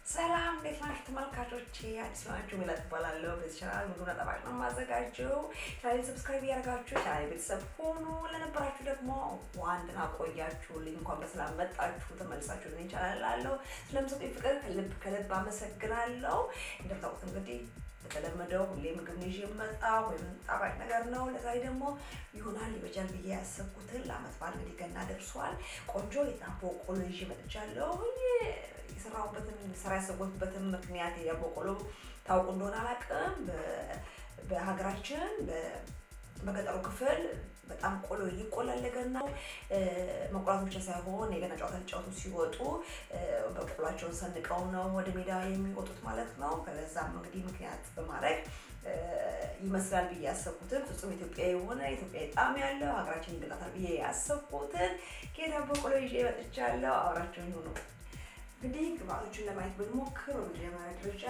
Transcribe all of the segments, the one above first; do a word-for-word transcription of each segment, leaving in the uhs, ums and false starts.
ሰላም እንዴት ናችሁ ተመልካቾቼ? አዲስ ናችሁ ሚላት ባላለው በቻናል ምግብና ጠባቅ ነው ማዘጋጀው። ቻናሌን ሰብስክራይብ ያደርጋችሁ ቻናሌ ቤተሰብ ሆኑ። ለነበራችሁ ደግሞ ዋንድና ቆያችሁ እንኳን በሰላም መጣችሁ ተመልሳችሁ ለኔ ቻናል አለው። ስለምሰጡኝ ፍቅር ከልብ ከልብ አመሰግናለሁ። እንደምታውቁት እንግዲህ ተለመደው ሁሌ ምግብ ነው የመጣው ወይም ጣባጭ ነገር ነው። ለዛሬ ደግሞ ይሆናል ይበጃል ብዬ ያሰብኩትን ለአመት በዓል እንግዲህ ገና ደርሷል። ቆንጆ የዳቦ ቆሎ ይዤ መጥቻለሁ። የሰራሁበትን ስራ ያሰብኩበትን ምክንያት የዳቦ ቆሎ ታውቁ እንደሆነ አላውቅም። በሀገራችን በገጠሩ ክፍል በጣም ቆሎ ይቆላል ለገናው። መቆላት ብቻ ሳይሆን የገና ጨዋታ ጨዋቱ ሲወጡ በቆሏቸውን ሰንቀው ነው ወደ ሜዳ የሚወጡት ማለት ነው። ከዛም እንግዲህ ምክንያት በማድረግ ይመስላል ብዬ ያሰብኩትን ፍጹም ኢትዮጵያዊ የሆነ ኢትዮጵያዊ ጣዕም ያለው ሀገራችን ይገጣታል ብዬ ያሰብኩትን የዳቦ ቆሎ ይዤ መጥቻለሁ። አብራችሁኝ ሁኑ። እንግዲህ ግብአቶቹን ለማየት ብንሞክር በመጀመሪያ ደረጃ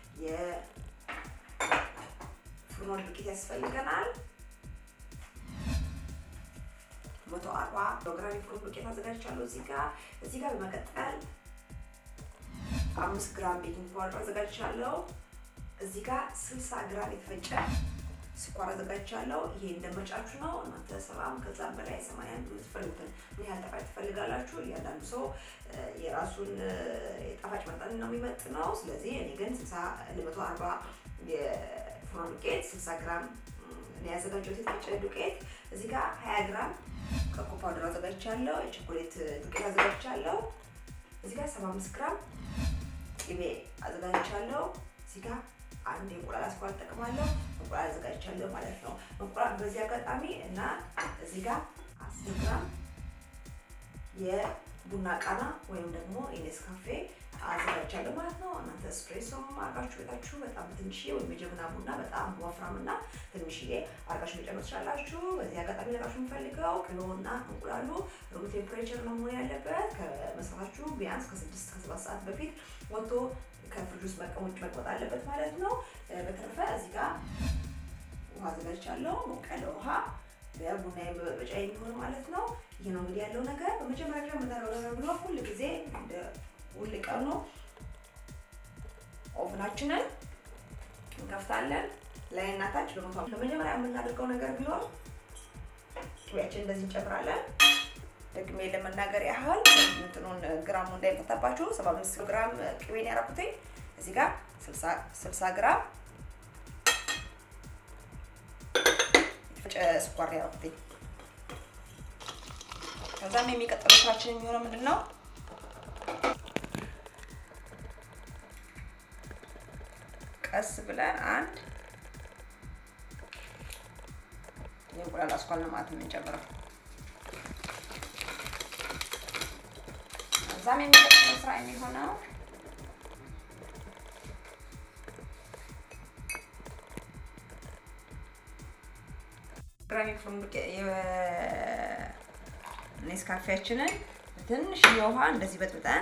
የፍርኖ ዱቄት ያስፈልገናል። መቶ አርባ ግራም ፍርኖ ዱቄት አዘጋጅቻለሁ እዚህ ጋር እዚህ ጋር በመቀጠል አምስት ግራም ቤኪንግ ፓውደር አዘጋጅቻለሁ። እዚህ ጋር ስልሳ ግራም የተፈጨ ስኳር አዘጋጅቻለሁ። ይሄ እንደምርጫችሁ ነው። እናንተ ሰባም ከዛም በላይ ሰማንያ የምትፈልጉትን ምን ያህል ጣፋጭ ትፈልጋላችሁ? እያንዳንዱ ሰው የራሱን የጣፋጭ መጠን ነው የሚመጥነው። ስለዚህ እኔ ግን ስልሳ ለመቶ አርባ የፍርኖ ዱቄት ስልሳ ግራም ነው ያዘጋጀሁት የተፈጨ ዱቄት። እዚህ ጋር ሀያ ግራም ኮኮ ፓውደር አዘጋጅቻለሁ። የቾኮሌት ዱቄት አዘጋጅቻለሁ። እዚህ ጋር ሰባ አምስት ግራም ቅቤ አዘጋጅቻለሁ። እዚህ ጋር አንድ እንቁላል አስኳል ተጠቅማለሁ። እንቁላል አዘጋጅቻለሁ ማለት ነው። እንቁላል በዚህ አጋጣሚ እና እዚህ ጋር አስር ግራም የቡና ቃና ወይም ደግሞ የኔስካፌ አዘጋጅቻለሁ ማለት ነው። እናንተ ኤስፕሬሶ አርጋችሁ ቤታችሁ በጣም ትንሽዬ ወይም የጀበና ቡና በጣም ወፍራምና ትንሽዬ አርጋችሁ መጨመር ትችላላችሁ። በዚህ አጋጣሚ ለራሱ የምፈልገው ቅቤውና እንቁላሉ ሩም ቴምፕሬቸር ነው መሆን ያለበት። ከመስራታችሁ ቢያንስ ከስድስት ከሰባት ሰዓት በፊት ወጥቶ ከፍሪጅ ውስጥ መቀመጥ መቆጣ አለበት ማለት ነው። በተረፈ እዚህ ጋር ውሃ አዘጋጅቻለሁ። ሞቅ ያለ ውሃ ለቡና የመበጥበጫ የሚሆን ማለት ነው። ይሄ ነው እንግዲህ ያለው ነገር። በመጀመሪያ ደረጃ የምናደርገው ነገር ቢኖር ሁሉ ጊዜ እንደ ሁሉ ቀን ነው ኦቭናችንን እንከፍታለን ላይ እና ታች በመቶ በመጀመሪያ የምናደርገው ነገር ቢኖር ቅቤያችንን እንደዚህ እንጨምራለን። ደግሜ ለመናገር ያህል እንትኑን ግራሙ እንዳይመጣባችሁ ሰባ አምስት ግራም ቅቤን ያረኩትኝ እዚህ ጋር ስልሳ ግራም የተፈጨ ስኳር ያረኩትኝ። ከዛም የሚቀጥለው ስራችን የሚሆነው ምንድነው? ቀስ ብለን አንድ የእንቁላል አስኳል ነው ማለት የምንጨምረው። ከዛም የሚቀጥለው ስራ የሚሆነው ግራሚ ፍርኖ ዱቄት የኔስካፌያችንን ትንሽ የውሃ እንደዚህ በጥብጠን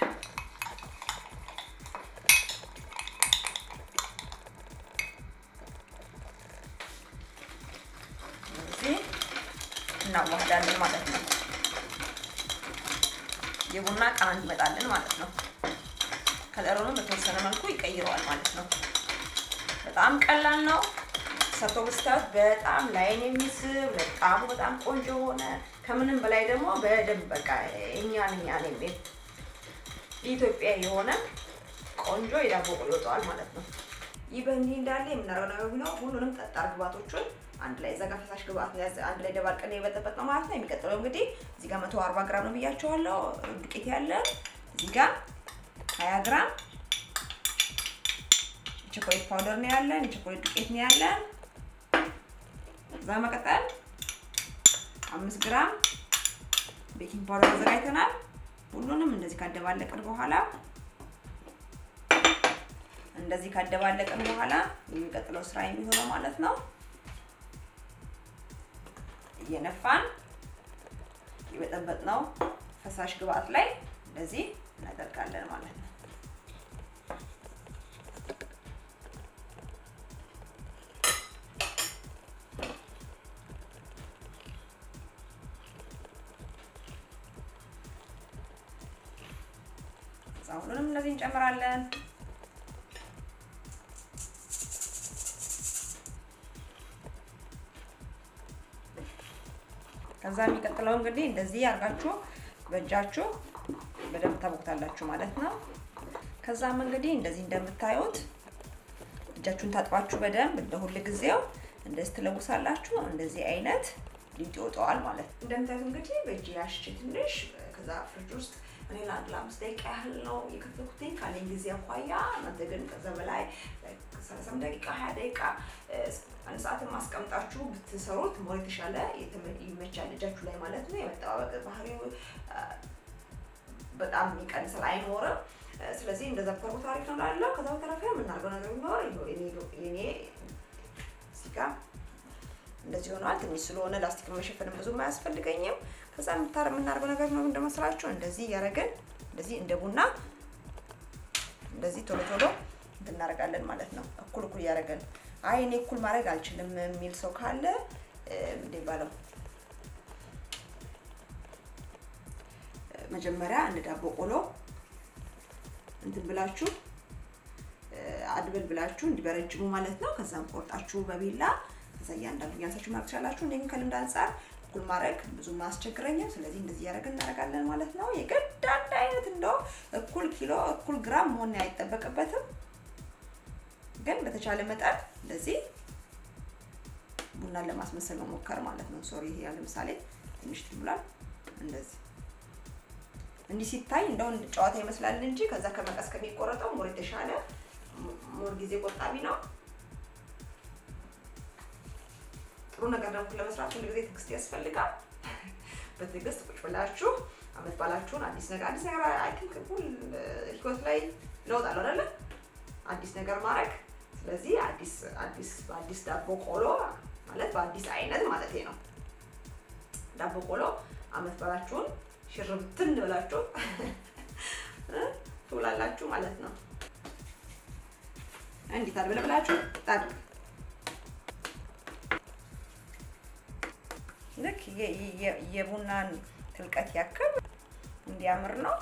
እናዋህዳለን ማለት ነው። የቡና ቃና እንዲመጣልን ማለት ነው። ከለሩን በተወሰነ መልኩ ይቀይረዋል ማለት ነው። በጣም ቀላል ነው። ሰርቶ ብስታት በጣም ላይን የሚስብ በጣም በጣም ቆንጆ ሆነ። ከምንም በላይ ደግሞ በደንብ በቃ እኛን እኛን የሚል ኢትዮጵያ የሆነ ቆንጆ የዳቦ ቆሎ ይወጣል ማለት ነው። ይህ በእንዲህ እንዳለ የምናደርገው ነገር ቢኖር ሁሉንም ጠጣር ግብአቶችን አንድ ላይ ዘጋ ፈሳሽ ግብአት አንድ ላይ ደባልቀን የበጠበጥነው ማለት ነው። የሚቀጥለው እንግዲህ እዚህ ጋር መቶ አርባ ግራም ነው ብያችኋለሁ ዱቄት ያለ። እዚህ ጋር ሀያ ግራም ቾኮሌት ፓውደር ነው ያለን፣ ቾኮሌት ዱቄት ነው ያለን። በመቀጠል አምስት ግራም ቤኪንግ ፓውደር አዘጋጅተናል። ሁሉንም እንደዚህ ካደባለቅን በኋላ እንደዚህ ካደባለቅን በኋላ የሚቀጥለው ስራ የሚሆነው ማለት ነው የነፋን የበጠበጥነው ፈሳሽ ግብአት ላይ እንደዚህ እናደርጋለን ማለት ነው። ሁሉንም እንደዚህ እንጨምራለን። ከዛ የሚቀጥለው እንግዲህ እንደዚህ አርጋችሁ በእጃችሁ በደንብ ታቦክታላችሁ ማለት ነው። ከዛም እንግዲህ እንደዚህ እንደምታዩት እጃችሁን ታጥባችሁ በደንብ እንደሁሉ ጊዜው እንደዚህ ትለውሳላችሁ። እንደዚህ አይነት ሊጥ ይወጣዋል ማለት ነው። እንደምታዩት እንግዲህ በእጅ ያሽች ትንሽ ከዛ ፍሪጅ ውስጥ እኔ ለአንድ ለአምስት ደቂቃ ያህል ነው የከተትኩት ካለኝ ጊዜ አኳያ። እናንተ ግን ከዛ በላይ ሰላሳ ደቂቃ ሀያ ደቂቃ አንድ ሰዓት ማስቀምጣችሁ ብትሰሩት ሞር የተሻለ ይመቻል እጃችሁ ላይ ማለት ነው። የመጣበቅ ባህሪው በጣም ይቀንሳል አይኖርም። ስለዚህ እንደዛ ብታደርጉት አሪፍ ነው እላለሁ። ከዛ በተረፈ የምናደርገው ነገር ቢኖር እኔ እኔ ሲጋ እንደዚህ ሆኗል። ትንሽ ስለሆነ ላስቲክ መሸፈንም ብዙም አያስፈልገኝም። ከዛ የምናደርገው ነገር ነው እንደመስላችሁ እንደዚህ ያረጋን እንደዚህ እንደ ቡና እንደዚህ ቶሎ ቶሎ እናደርጋለን ማለት ነው። እኩል እኩል ያረጋን። አይ እኔ እኩል ማድረግ አልችልም የሚል ሰው ካለ እንዴ ባለው መጀመሪያ እንደ ዳቦ ቆሎ እንትን ብላችሁ አድበል ብላችሁ እንዲበረጅሙ ማለት ነው። ከዛም ቆርጣችሁ በቢላ ከዛ ያንዳንዱ ያንሳችሁ ማድረግ ትችላላችሁ። እንደም ከልምድ አንፃር እኩል ማድረግ ብዙም አያስቸግረኝም። ስለዚህ እንደዚህ ያረጋን እናደርጋለን ማለት ነው። የግድ አንድ አይነት እንደው እኩል ኪሎ እኩል ግራም መሆን አይጠበቅበትም። ግን በተቻለ መጠን እንደዚህ ቡናን ለማስመሰል መሞከር ማለት ነው። ሶሪ ይሄ ያለ ምሳሌ ትንሽ ትብላል እንደዚህ እንዲህ ሲታይ እንደው ጨዋታ ይመስላል እንጂ ከዛ ከመቀስ ከሚቆረጠው ሞር የተሻለ ሞር ጊዜ ቆጣቢ ነው። ጥሩ ነገር ደግሞ ለመስራት ሁሉ ጊዜ ትግስት ያስፈልጋል። በትግስት ቁጭ ብላችሁ አመት ባላችሁን አዲስ ነገር አዲስ ነገር አይ ቲንክ ሁሉ ህይወት ላይ ለውጥ አለው አይደል? አዲስ ነገር ማድረግ። ስለዚህ አዲስ አዲስ አዲስ ዳቦ ቆሎ ማለት በአዲስ አይነት ማለት ነው። ዳቦ ቆሎ አመት ባላችሁን ሽርብትን ብላችሁ ትውላላችሁ ማለት ነው። እንዴት አድርገን ብላችሁ ታድ ልክ የቡናን ትልቀት ያክል እንዲያምር ነው።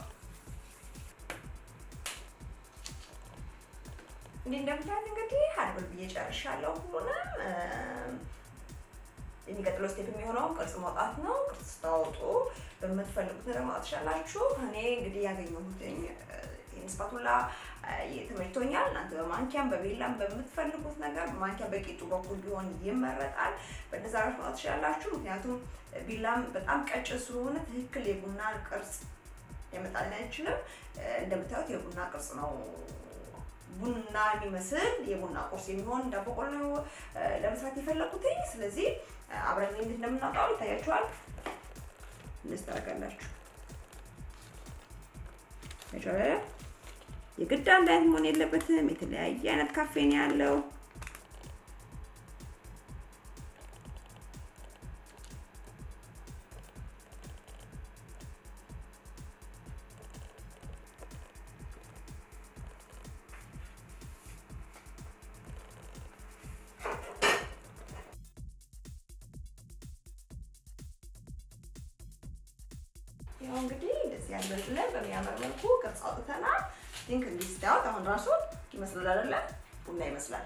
እንደምታዩት እንግዲህ አድርገን እየጨርሻለሁ ሁሉንም። የሚቀጥለው ስቴፕ የሚሆነው ቅርጽ ማውጣት ነው። ቅርጽ ታውጡ በመትፈልጉት ነገር ማውጣት ትችላላችሁ። እኔ እንግዲህ ያገኘሁት ኢንስፓቱላ የተመችቶኛል። እናንተ በማንኪያም በቢላም በመትፈልጉት ነገር ማንኪያ በቂጡ በኩል ቢሆን ይመረጣል። በእነዛ አራት ማውጣት ትችላላችሁ። ምክንያቱም ቢላም በጣም ቀጭን ስለሆነ ትክክል የቡና ቅርጽ ያመጣልን አይችልም። እንደምታዩት የቡና ቅርጽ ነው ቡና የሚመስል የቡና ቁርስ የሚሆን ዳቦ ቆሎ ለመስራት የፈለኩት። ስለዚህ አብረን እንዴት እንደምናውጣው ይታያችኋል። እንስተካከላችሁ እጆለ የግድ አንድ አይነት መሆን የለበትም። የተለያየ አይነት ካፌ ነው ያለው። ያው እንግዲህ እንደዚህ ያለለ በሚያምር መልኩ ቅርጽ አውጥተናል። ቲንክ እንዲህ ስታዩት አሁን ራሱ ይመስላል አይደለ? ቡና ይመስላል።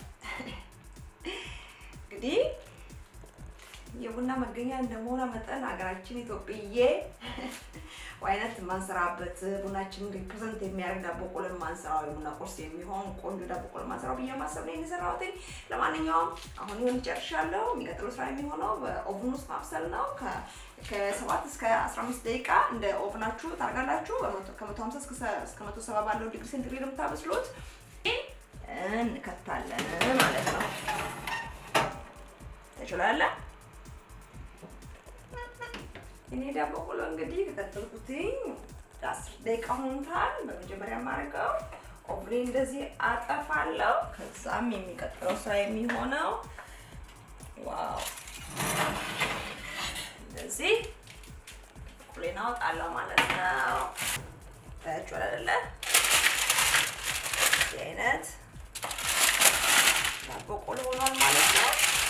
እንግዲህ የቡና መገኛ እንደመሆኗ መጠን ሀገራችን ኢትዮጵያዬ ዋይነት ማንሰራበት ቡናችን ሪፕሬዘንት የሚያደርግ ዳቦ ቆሎ ማንሰራው የቡና ቁርስ የሚሆን ቆንጆ ዳቦ ቆሎ ማንሰራው ብዬ ማሰብ ነው የሰራሁት። ለማንኛውም አሁን ይሁን ጨርሻለሁ። የሚቀጥለው ስራ የሚሆነው በኦቭን ውስጥ ማብሰል ነው። ከሰባት እስከ አስራ አምስት ደቂቃ እንደ ኦቭናችሁ ታርጋላችሁ። ከመቶ ሃምሳ እስከ መቶ ሰባ ባለው ዲግሪ ሴንቲግሬድ የምታበስሉት እንከታለን ማለት ነው። ተችላለ። እኔ ዳቦ ቆሎ እንግዲህ ከተጠልኩትኝ አስር ደቂቃ ሆኗል። በመጀመሪያ ማረጋው ኦቭን እንደዚህ አጠፋለሁ። ከዛም የሚቀጥለው ስራ የሚሆነው ዋው እንደዚህ ቆሎን አወጣለሁ ማለት ነው። ታያችኋል አይደለ? የአይነት ዳቦ ቆሎ ሆኗል ማለት ነው።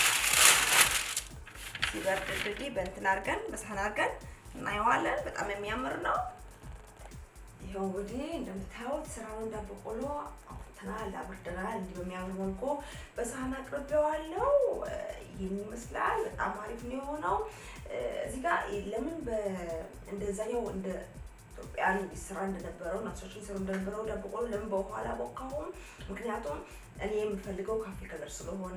ሲበርድ እንግዲህ በእንትን አድርገን በሳህን አድርገን እናየዋለን። በጣም የሚያምር ነው። ይሄው እንግዲህ እንደምታዩት ስራውን ዳቦ ቆሎ አውጥተናል አብርደናል እንዲህ በሚያምር መልኩ በሳህን አቅርቤዋለሁ ይሄን ይመስላል በጣም አሪፍ ነው የሆነው እዚህ ጋር ለምን በእንደዛኛው እንደ ኢትዮጵያን ስራ እንደነበረው ናሶችን ስራ እንደነበረው ዳቦ ቆሎ ለምን በኋላ ቦካው ምክንያቱም እኔ የምፈልገው ካፌ ከለር ስለሆነ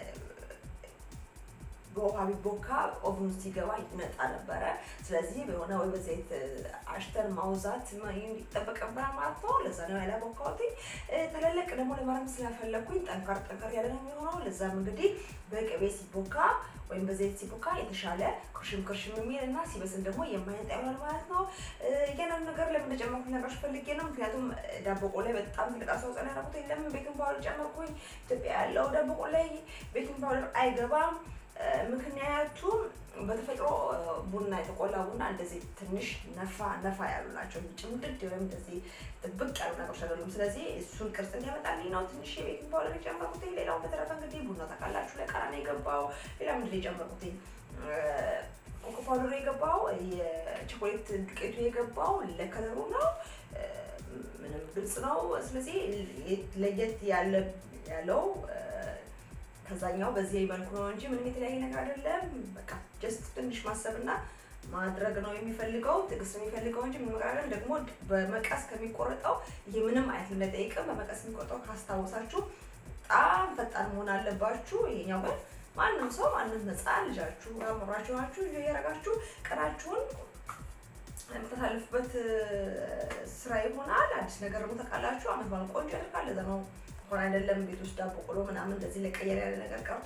በውሃ ቢቦካ ኦቭን ሲገባ ይነጣ ነበር ስለዚህ በሆነ ወይ በዘይት አሽተን ማውዛት ይጠበቅብና ማለት ነው ለዛ ነው ያላቦካውት ተለለቅ ደግሞ ለማረም ስለፈለኩኝ ጠንካር ጠንካር ያለ ነው የሚሆነው ለዛም እንግዲህ በቅቤ ሲቦካ ወይም በዘይት ሲቦካ የተሻለ ክርሽም ክርሽም የሚልና ሲበስል ደግሞ የማይነጣ ይሆናል ማለት ነው የገናን ነገር ለምን ጨመርኩ ነገርሽ ፈልጌ ነው ምክንያቱም ዳቦ ቆሎ በጣም ተለቃሰው ጸና ያረኩት ለምን ቤኪንግ ፓውደር ጨመርኩኝ ኢትዮጵያ ያለው ዳቦ ቆሎ ቤኪንግ ፓውደር አይገባም ምክንያቱም በተፈጥሮ ቡና የተቆላ ቡና እንደዚህ ትንሽ ነፋ ነፋ ያሉ ናቸው ጭምድድ ወይም እንደዚህ ጥብቅ ያሉ ነገሮች አይደሉም ስለዚህ እሱን ቅርጽ እንዲያመጣልኝ ነው ትንሽ የቤኪንግ ፓውደር የጨመርኩት ሌላው በተረፈ እንግዲህ ቡና ታውቃላችሁ ለቃራ ነው የገባው ሌላ ምንድን የጨመርኩት ኮኮ ፓውደር የገባው የቾኮሌት ዱቄቱ የገባው ለከለሩ ነው ምንም ግልጽ ነው ስለዚህ ለየት ያለ ያለው ከዛኛው በዚህ መልኩ ነው እንጂ ምንም የተለያየ ነገር አይደለም በቃ ጀስት ትንሽ ማሰብና ማድረግ ነው የሚፈልገው ትግስት ነው የሚፈልገው እንጂ ምንም ነገር አይደለም ደግሞ በመቀስ ከሚቆርጠው ይሄ ምንም አይነት ለጠይቀም በመቀስ የሚቆርጠው ካስታውሳችሁ በጣም ፈጣን መሆን አለባችሁ ይሄኛው ግን ማንንም ሰው ማንንም ነፃ ልጃችሁ አምራችኋችሁ እየያረጋችሁ ቀራችሁን የምታሳልፉበት ስራ ይሆናል አዲስ ነገር ነው ተቃላችሁ አመት ባል ቆንጆ ያደርጋል ለዛ ነው ሆነ አይደለም ቤት ውስጥ ዳቦ ቆሎ ምናምን እንደዚህ ለቀየር ያለ ነገር ቀርቶ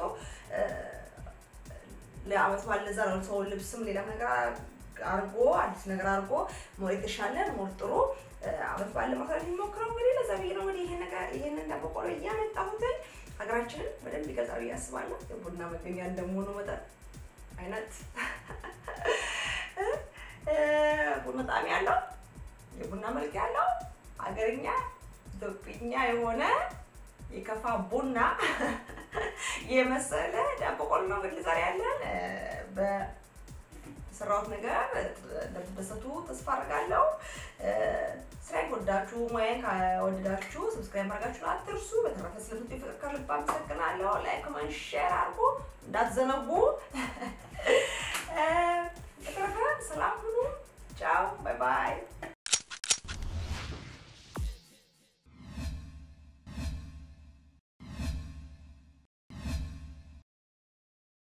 ለአመት ባል ለዛ ነው ሰው ልብስም ሌላ ነገር አርጎ አዲስ ነገር አርጎ ሞር የተሻለ ሞር ጥሩ አመት ባል ለማሳለፍ ይሞክራው እንግዲህ ለዛ ብዬ ነው እንግዲህ ይሄን ነገር ይሄንን ዳቦ ቆሎ ያመጣሁት ሀገራችንን በደንብ ይገዛው ያስባለሁ የቡና መገኛ እንደሆነ መጣ አይነት ቡና ጣም ያለው የቡና መልክ ያለው ሀገርኛ ኢትዮጵያኛ የሆነ የከፋ ቡና የመሰለ ዳቦ ቆሎ ነው እንግዲህ ዛሬ ያለን በሰራውት ነገር እንደተደሰቱ ተስፋ አደርጋለሁ ስራዬን ወዳችሁ ሙያዬን ካወደዳችሁ ሰብስክራይብ ማድረጋችሁን አትርሱ በተረፈ ስለምትፈቅዱ ከልብ አመሰግናለሁ ላይክ ኮሜንት ሼር አድርጉ እንዳትዘነጉ